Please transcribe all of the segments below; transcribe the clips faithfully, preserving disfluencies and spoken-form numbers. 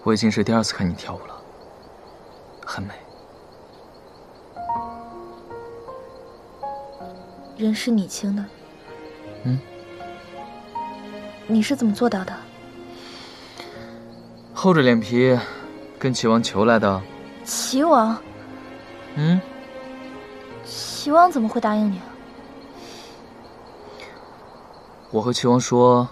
我已经是第二次看你跳舞了，很美。 人是你亲的。 嗯。 你是怎么做到的？ 厚着脸皮跟齐王求来的。 齐王？ 嗯。 齐王怎么会答应你？ 我和齐王说。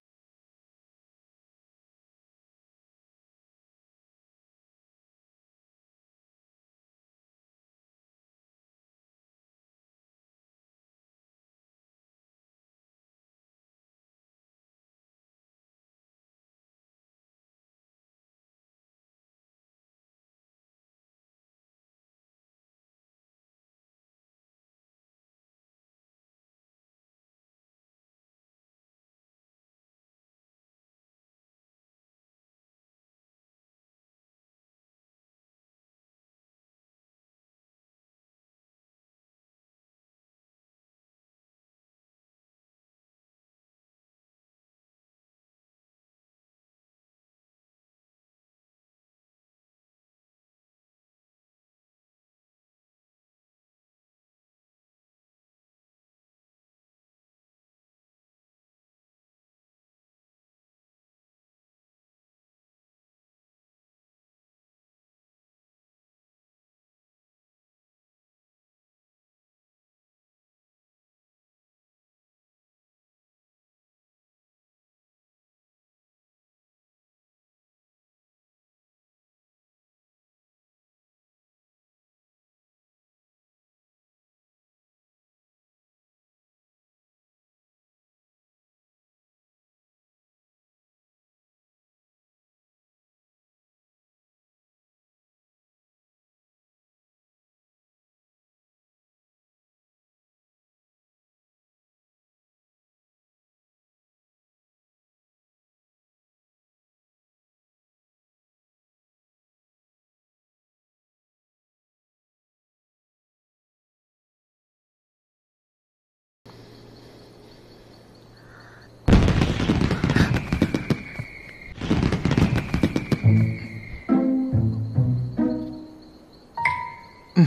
嗯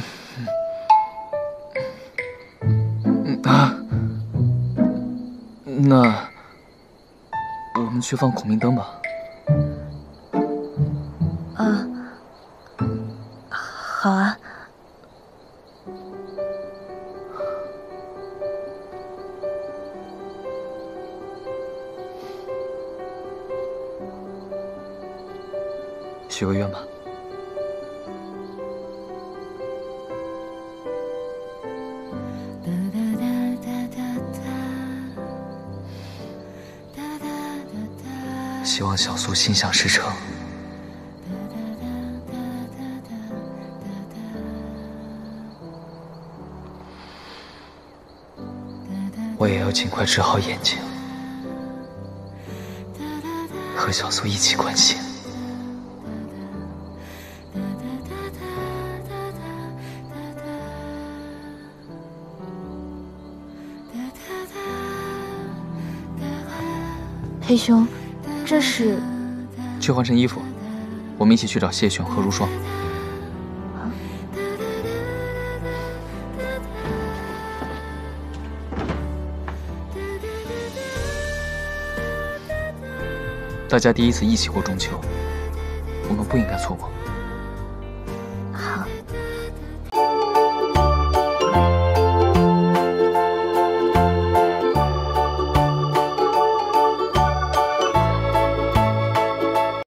嗯啊，那我们去放孔明灯吧。 啊，好啊。 许个愿吧。 希望小苏心想事成。我也要尽快治好眼睛，和小苏一起关心。 裴兄。 这是， 去换身衣服，我们一起去找谢玄和如霜。大家第一次一起过中秋，我们不应该错过。